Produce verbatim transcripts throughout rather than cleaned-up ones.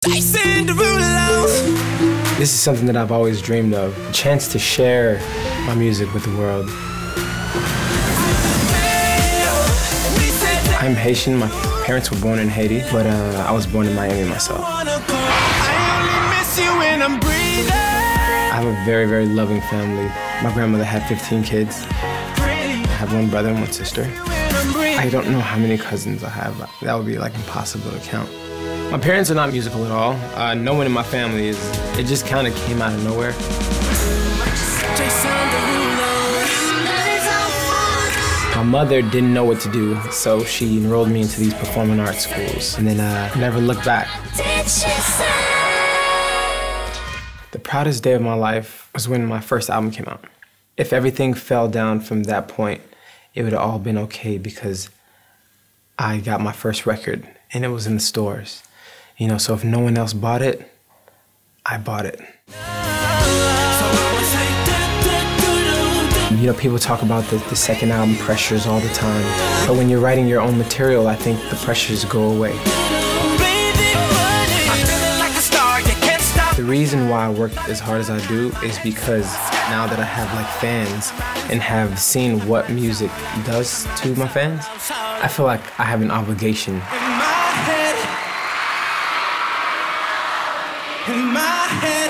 This is something that I've always dreamed of, a chance to share my music with the world. I'm Haitian. My parents were born in Haiti, but uh, I was born in Miami myself. I have a very, very loving family. My grandmother had fifteen kids. I have one brother and one sister. I don't know how many cousins I have. That would be like impossible to count. My parents are not musical at all. Uh, no one in my family is. It just kind of came out of nowhere. My mother didn't know what to do, so she enrolled me into these performing arts schools, and then uh, never looked back. The proudest day of my life was when my first album came out. If everything fell down from that point, it would have all been okay because I got my first record, and it was in the stores. You know, so if no one else bought it, I bought it. You know, people talk about the, the second album pressures all the time. But when you're writing your own material, I think the pressures go away. The reason why I work as hard as I do is because now that I have like fans and have seen what music does to my fans, I feel like I have an obligation. In my head.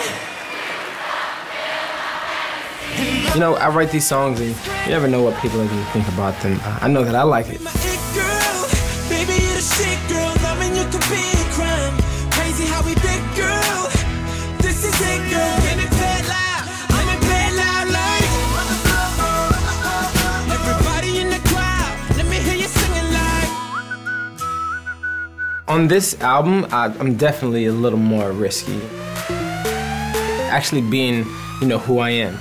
You know, I write these songs and you never know what people are going to think about them. I know that I like it. On this album, I, I'm definitely a little more risky. Actually being, you know, who I am.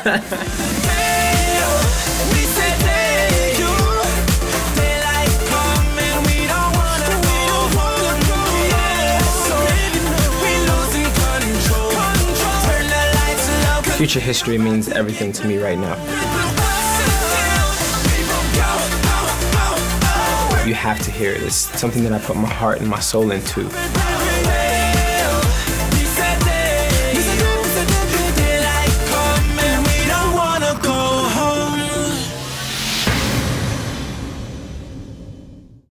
Future history means everything to me right now. You have to hear it. It's something that I put my heart and my soul into.